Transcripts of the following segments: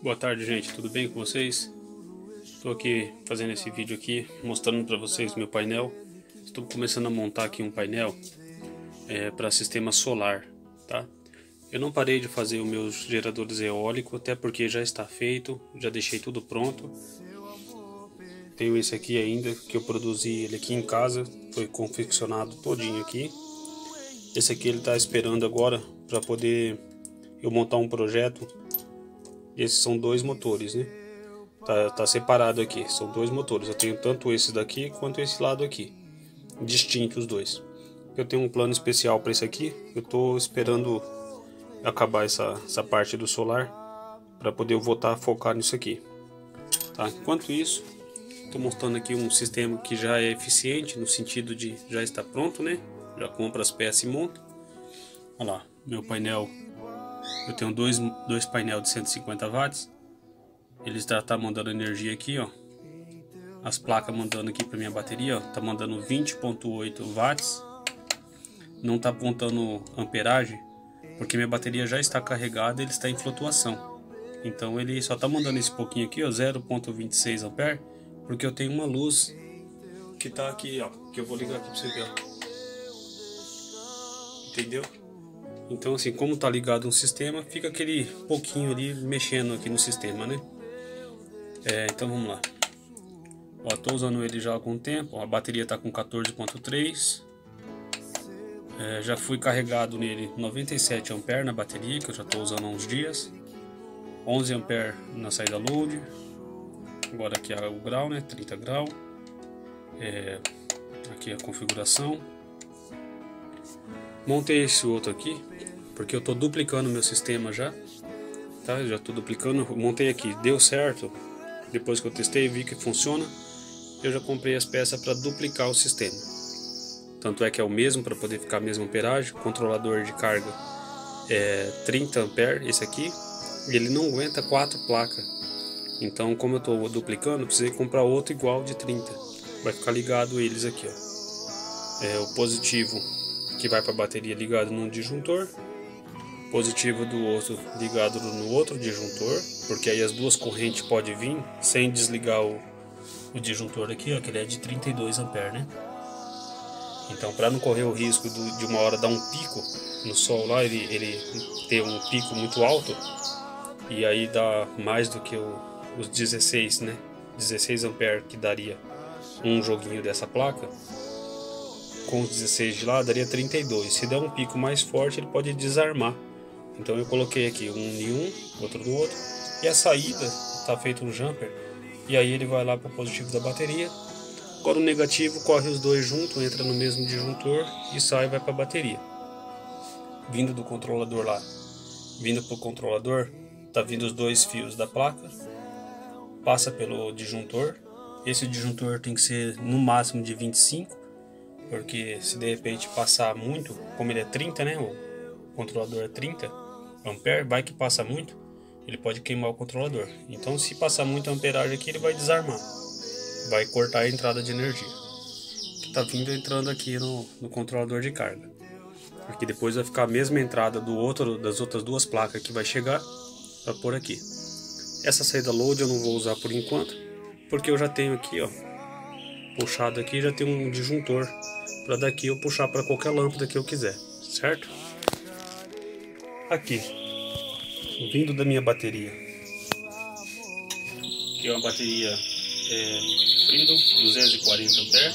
Boa tarde, gente, tudo bem com vocês? Estou aqui fazendo esse vídeo aqui, mostrando para vocês o meu painel. Estou começando a montar aqui um painel para sistema solar, tá? Eu não parei de fazer os meus geradores eólicos, até porque já está feito, já deixei tudo pronto. Tenho esse aqui ainda, que eu produzi ele aqui em casa, foi confeccionado todinho aqui. Esse aqui ele está esperando agora para poder eu montar um projeto. Esses são dois motores, né? Tá separado aqui, são dois motores. Eu tenho tanto esse daqui quanto esse lado aqui, distintos os dois. Eu tenho um plano especial para esse aqui. Eu tô esperando acabar essa parte do solar para poder eu voltar a focar nisso aqui, tá? Enquanto isso, estou mostrando aqui um sistema que já é eficiente no sentido de já está pronto, né? Já compra as peças e monta. Olha lá, meu painel. Eu tenho dois painéis de 150 watts. Ele já tá mandando energia aqui, ó. As placas mandando aqui para minha bateria, ó. Tá mandando 20.8 watts. Não tá apontando amperagem, porque minha bateria já está carregada e ele está em flutuação. Então ele só tá mandando esse pouquinho aqui, ó, 0.26 ampere, porque eu tenho uma luz que tá aqui, ó, que eu vou ligar aqui para você ver, ó. Entendeu? Então assim, como tá ligado um sistema, fica aquele pouquinho ali mexendo aqui no sistema, né? Então vamos lá. Ó, tô usando ele já há algum tempo. Ó, a bateria tá com 14.3. Já fui carregado nele 97 ampere na bateria, que eu já tô usando há uns dias. 11 ampere na saída load. Agora aqui é o grau, né? 30 graus. Aqui a configuração. Montei esse outro aqui porque eu tô duplicando meu sistema já, tá? Já tô duplicando. Montei aqui, deu certo. Depois que eu testei, vi que funciona. Eu já comprei as peças para duplicar o sistema. Tanto é que é o mesmo, para poder ficar a mesma amperagem. Controlador de carga é 30 ampere, esse aqui. E ele não aguenta 4 placas. Então, como eu estou duplicando, eu precisei comprar outro igual de 30. Vai ficar ligado eles aqui, ó. O positivo que vai para a bateria ligado num disjuntor. Positivo do outro ligado no outro disjuntor, porque aí as duas correntes podem vir sem desligar o disjuntor aqui, ó, que ele é de 32 ampere, né? Então, para não correr o risco de uma hora dar um pico no sol lá, ele ter um pico muito alto e aí dá mais do que os 16, né? 16 ampere que daria um joguinho dessa placa. Com os 16 de lá daria 32. Se der um pico mais forte, ele pode desarmar. Então eu coloquei aqui um em um, outro do outro, e a saída está feito um jumper, e aí ele vai lá para o positivo da bateria. Agora o negativo corre os dois juntos, entra no mesmo disjuntor e sai e vai para a bateria. Vindo do controlador lá, vindo para o controlador, tá vindo os dois fios da placa, passa pelo disjuntor. Esse disjuntor tem que ser no máximo de 25, porque se de repente passar muito, como ele é 30, né, o controlador é 30 ampere, vai que passa muito, ele pode queimar o controlador. Então se passar muita amperagem aqui, ele vai desarmar, vai cortar a entrada de energia que tá vindo entrando aqui no controlador de carga, porque depois vai ficar a mesma entrada das outras duas placas que vai chegar para pôr aqui. Essa saída load eu não vou usar por enquanto, porque eu já tenho aqui, ó, puxado aqui, já tem um disjuntor para daqui eu puxar para qualquer lâmpada que eu quiser, certo? Aqui, vindo da minha bateria, que é uma bateria Freedom 240 ampere.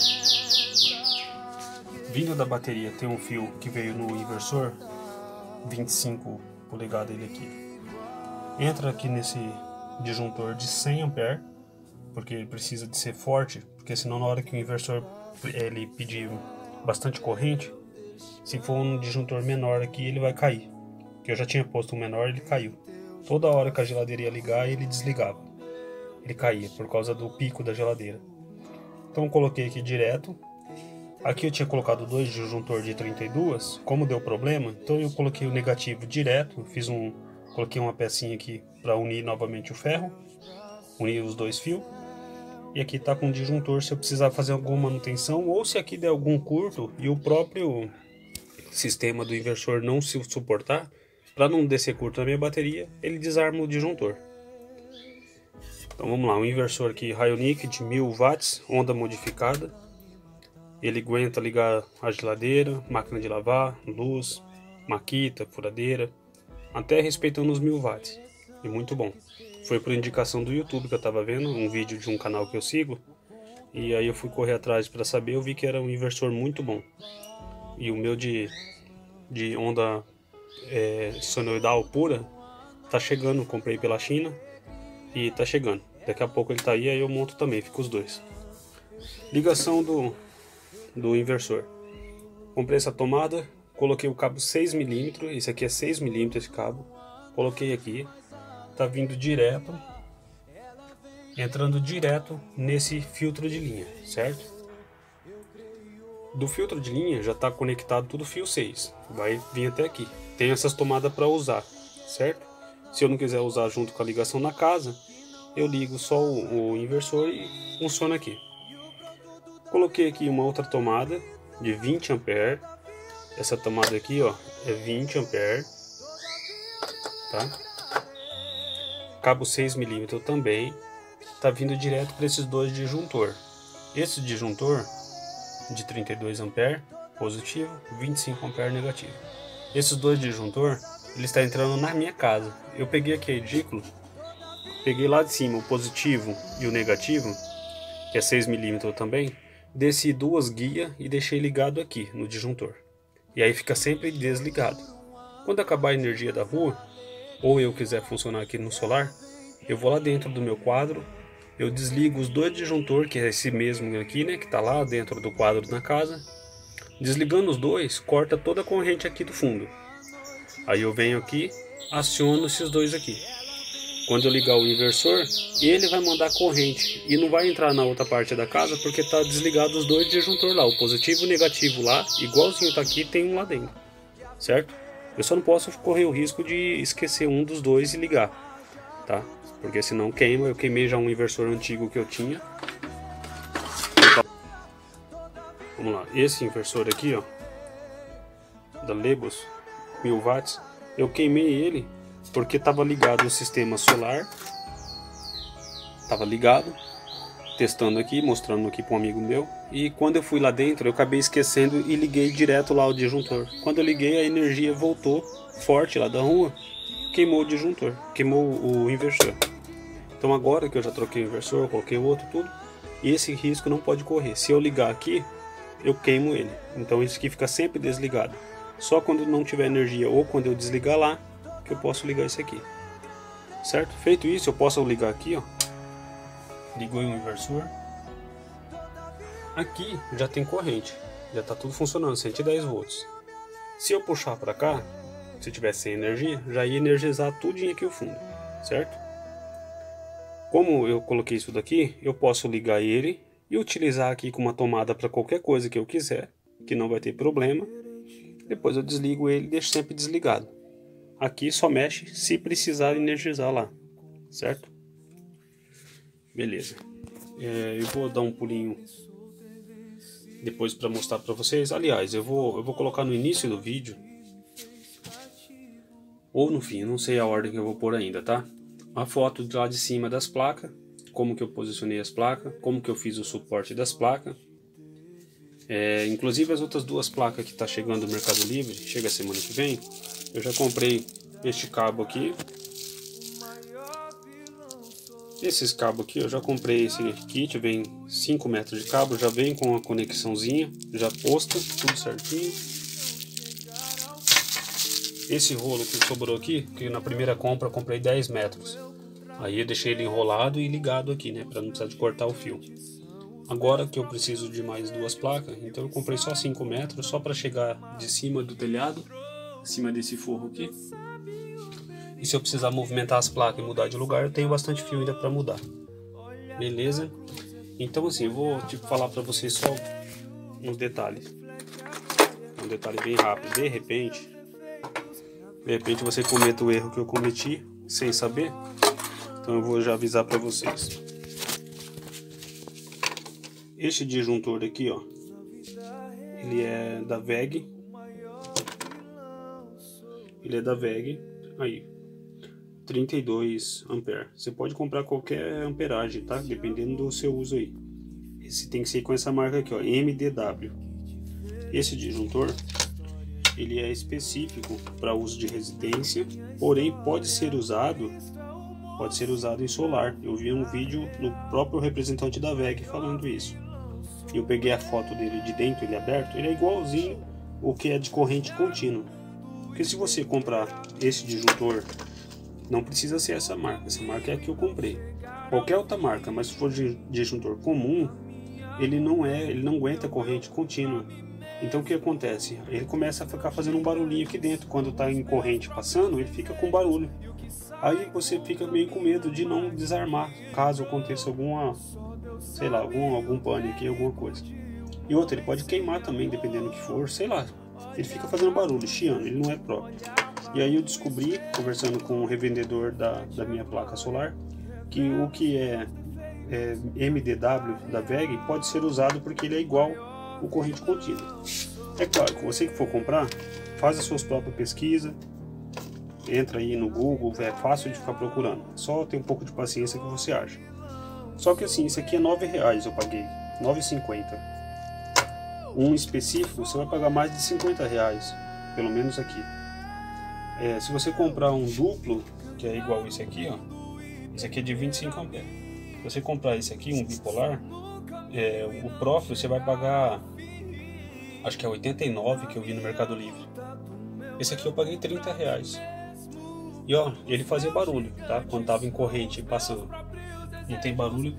Vindo da bateria tem um fio que veio no inversor 25 polegadas ele aqui. Entra aqui nesse disjuntor de 100 ampere, porque ele precisa de ser forte, porque senão na hora que o inversor ele pedir bastante corrente, se for um disjuntor menor aqui, ele vai cair. Que eu já tinha posto um menor, ele caiu. Toda hora que a geladeira ia ligar, ele desligava. Ele caía por causa do pico da geladeira. Então eu coloquei aqui direto. Aqui eu tinha colocado dois disjuntor de 32, como deu problema, então eu coloquei o negativo direto, coloquei uma pecinha aqui para unir novamente o ferro, unir os dois fios. E aqui tá com o disjuntor se eu precisar fazer alguma manutenção, ou se aqui der algum curto e o próprio sistema do inversor não se suportar, para não descer curto na minha bateria, ele desarma o disjuntor. Então vamos lá, um inversor aqui Ioniq de 1000 watts, onda modificada. Ele aguenta ligar a geladeira, máquina de lavar, luz, maquita, furadeira, até respeitando os 1000 watts. E muito bom. Foi por indicação do YouTube que eu estava vendo, um vídeo de um canal que eu sigo. E aí eu fui correr atrás para saber, eu vi que era um inversor muito bom. E o meu de onda sonoidal pura tá chegando, comprei pela China e tá chegando. Daqui a pouco ele tá aí eu monto também, fica os dois. Ligação do inversor. Comprei essa tomada, coloquei o cabo 6mm, esse aqui é 6mm esse cabo. Coloquei aqui, tá vindo direto, entrando direto nesse filtro de linha, certo? Do filtro de linha já está conectado tudo fio 6, vai vir até aqui. Tem essas tomadas para usar, certo? Se eu não quiser usar junto com a ligação na casa, eu ligo só o inversor e funciona aqui. Coloquei aqui uma outra tomada de 20 ampere. Essa tomada aqui, ó, é 20 ampere, tá? Cabo 6mm também. Tá vindo direto para esses dois disjuntor. Esse disjuntor de 32 ampere positivo, 25 ampere negativo. Esses dois disjuntor, ele está entrando na minha casa. Eu peguei aqui a edícula, peguei lá de cima o positivo e o negativo, que é 6mm também, desci duas guias e deixei ligado aqui no disjuntor. E aí fica sempre desligado. Quando acabar a energia da rua, ou eu quiser funcionar aqui no solar, eu vou lá dentro do meu quadro, eu desligo os dois disjuntor, que é esse mesmo aqui, né, que tá lá dentro do quadro na casa. Desligando os dois, corta toda a corrente aqui do fundo. Aí eu venho aqui, aciono esses dois aqui. Quando eu ligar o inversor, ele vai mandar corrente e não vai entrar na outra parte da casa porque tá desligado os dois disjuntor lá, o positivo e o negativo lá, igualzinho tá aqui, tem um lá dentro, certo? Eu só não posso correr o risco de esquecer um dos dois e ligar, tá? Porque senão queima. Eu queimei já um inversor antigo que eu tinha. Vamos lá, esse inversor aqui, ó, da Lebos, 1000 watts, eu queimei ele porque estava ligado o sistema solar, estava ligado, testando aqui, mostrando aqui para um amigo meu, e quando eu fui lá dentro eu acabei esquecendo e liguei direto lá o disjuntor. Quando eu liguei, a energia voltou forte lá da rua, queimou o disjuntor, queimou o inversor. Então agora que eu já troquei o inversor, coloquei o outro, tudo, esse risco não pode correr. Se eu ligar aqui, eu queimo ele. Então isso aqui fica sempre desligado. Só quando não tiver energia ou quando eu desligar lá, que eu posso ligar esse aqui. Certo? Feito isso, eu posso ligar aqui, ó. Ligou o inversor. Aqui já tem corrente. Já está tudo funcionando, 110 volts. Se eu puxar para cá, se tiver sem energia, já ia energizar tudinho aqui o fundo. Certo? Como eu coloquei isso daqui, eu posso ligar ele e utilizar aqui com uma tomada para qualquer coisa que eu quiser, que não vai ter problema. Depois eu desligo ele e deixo sempre desligado. Aqui só mexe se precisar energizar lá, certo? Beleza. Eu vou dar um pulinho depois para mostrar para vocês. Aliás, eu vou colocar no início do vídeo ou no fim, não sei a ordem que eu vou pôr ainda, tá? A foto de lá de cima das placas, como que eu posicionei as placas, como que eu fiz o suporte das placas. Inclusive as outras duas placas que tá chegando no Mercado Livre, chega semana que vem, eu já comprei este cabo aqui. Esses cabos aqui, eu já comprei esse kit, vem 5 metros de cabo, já vem com a conexãozinha, já posta, tudo certinho. Esse rolo que sobrou aqui, que na primeira compra eu comprei 10 metros. Aí eu deixei ele enrolado e ligado aqui, né, para não precisar de cortar o fio. Agora que eu preciso de mais duas placas, então eu comprei só 5 metros, só para chegar de cima do telhado, acima desse forro aqui. E se eu precisar movimentar as placas e mudar de lugar, eu tenho bastante fio ainda para mudar. Beleza? Então assim, eu vou falar para vocês só uns detalhes. Um detalhe bem rápido. De repente você cometa o erro que eu cometi, sem saber. Então eu vou já avisar para vocês. Este disjuntor aqui, ó, ele é da WEG. Ele é da WEG. Aí. 32 ampere. Você pode comprar qualquer amperagem, tá? Dependendo do seu uso aí. Esse tem que ser com essa marca aqui, ó, MDW. Esse disjuntor, ele é específico para uso de residência, porém pode ser usado em solar. Eu vi um vídeo do próprio representante da WEG falando isso. Eu peguei a foto dele de dentro, ele aberto, ele é igualzinho o que é de corrente contínua. Porque se você comprar esse disjuntor, não precisa ser essa marca é a que eu comprei. Qualquer outra marca, mas se for de disjuntor comum, ele não aguenta corrente contínua. Então o que acontece? Ele começa a ficar fazendo um barulhinho aqui dentro. Quando está em corrente passando, ele fica com barulho. Aí você fica meio com medo de não desarmar, caso aconteça alguma, sei lá, algum pane aqui, alguma coisa. E outra, ele pode queimar também, dependendo do que for, sei lá. Ele fica fazendo barulho, chiando, ele não é próprio. E aí eu descobri, conversando com o revendedor da minha placa solar, que o que é MDW da WEG pode ser usado porque ele é igual o corrente contínua. É claro que você que for comprar, faz as suas próprias pesquisas, entra aí no Google, é fácil de ficar procurando, só tem um pouco de paciência que você acha. Só que assim, isso aqui é R$9 eu paguei, R$9,50. Um específico você vai pagar mais de R$50, pelo menos aqui. Se você comprar um duplo, que é igual esse aqui, ó, esse aqui é de 25 amperes. Se você comprar esse aqui, um bipolar, o Profil você vai pagar, acho que é 89 que eu vi no Mercado Livre. Esse aqui eu paguei R$30. E ó, ele fazia barulho, tá? Quando tava em corrente passando. Não tem barulho,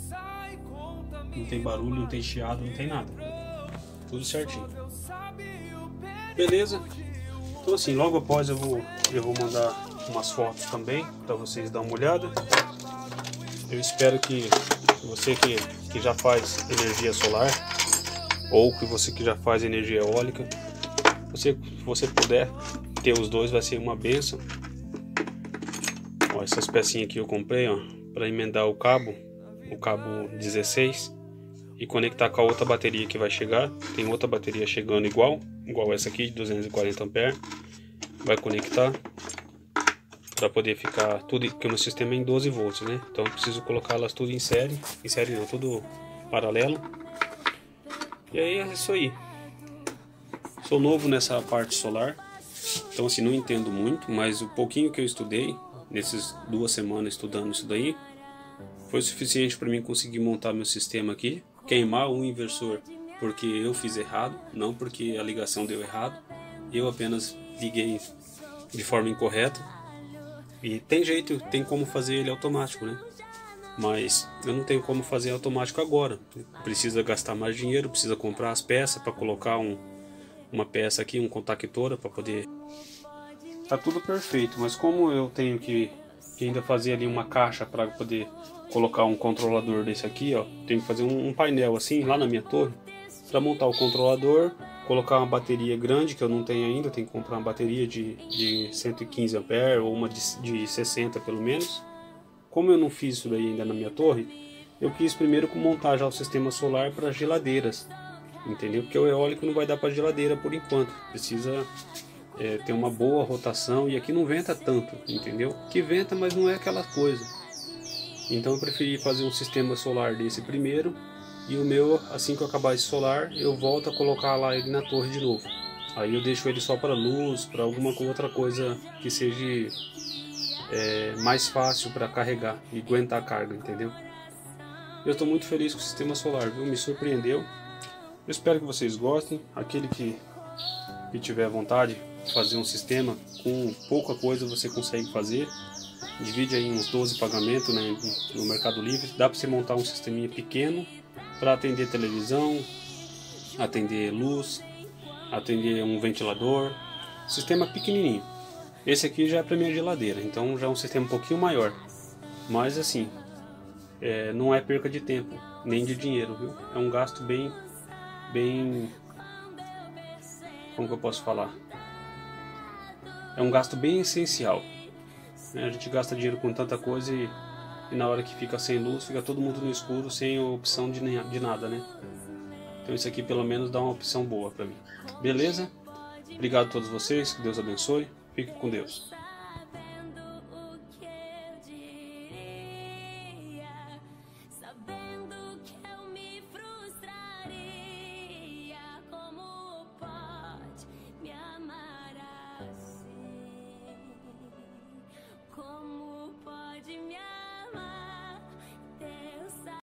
não tem chiado, não tem nada. Tudo certinho. Beleza? Então assim, logo após eu vou mandar umas fotos também para vocês dar uma olhada. Eu espero que você que já faz energia solar ou que você que já faz energia eólica, se você puder ter os dois, vai ser uma benção. Ó, essas pecinhas aqui eu comprei, ó, para emendar o cabo 16 e conectar com a outra bateria que vai chegar. Tem outra bateria chegando igual essa aqui de 240 ampere. Vai conectar para poder ficar tudo, porque o meu sistema é em 12 volts, né? Então eu preciso colocá-las tudo em série não, tudo paralelo. E aí é isso aí. Sou novo nessa parte solar, então assim, não entendo muito, mas o pouquinho que eu estudei, nessas 2 semanas estudando isso daí, foi suficiente para mim conseguir montar meu sistema aqui, queimar um inversor porque eu fiz errado, não porque a ligação deu errado, eu apenas liguei de forma incorreta. E tem jeito, tem como fazer ele automático, né? Mas eu não tenho como fazer automático agora. Precisa gastar mais dinheiro, precisa comprar as peças para colocar uma peça aqui, um contactora para poder... Tá tudo perfeito, mas como eu tenho que ainda fazer ali uma caixa para poder colocar um controlador desse aqui, ó, tenho que fazer um painel assim lá na minha torre para montar o controlador, colocar uma bateria grande que eu não tenho ainda, tenho que comprar uma bateria de 115 ampere ou uma de 60 pelo menos. Como eu não fiz isso daí ainda na minha torre, eu quis primeiro montar já o sistema solar para geladeiras, entendeu? Porque o eólico não vai dar para geladeira por enquanto, precisa ter uma boa rotação, e aqui não venta tanto, entendeu? Que venta, mas não é aquela coisa. Então eu preferi fazer um sistema solar desse primeiro, e o meu, assim que eu acabar esse solar, eu volto a colocar lá ele na torre de novo. Aí eu deixo ele só para luz, para alguma outra coisa que seja mais fácil para carregar e aguentar a carga, entendeu? Eu estou muito feliz com o sistema solar, viu? Me surpreendeu. Eu espero que vocês gostem. Aquele que tiver vontade de fazer um sistema com pouca coisa, você consegue fazer. Divide aí uns 12 pagamentos, né, no Mercado Livre. Dá para você montar um sisteminha pequeno para atender televisão, atender luz, atender um ventilador. Sistema pequenininho. Esse aqui já é para minha geladeira, então já é um sistema um pouquinho maior. Mas assim, não é perca de tempo, nem de dinheiro, viu? É um gasto bem... Como que eu posso falar? É um gasto bem essencial. A gente gasta dinheiro com tanta coisa e na hora que fica sem luz, fica todo mundo no escuro, sem opção de nada, né? Então isso aqui pelo menos dá uma opção boa para mim. Beleza? Obrigado a todos vocês, que Deus abençoe. Fique com Deus.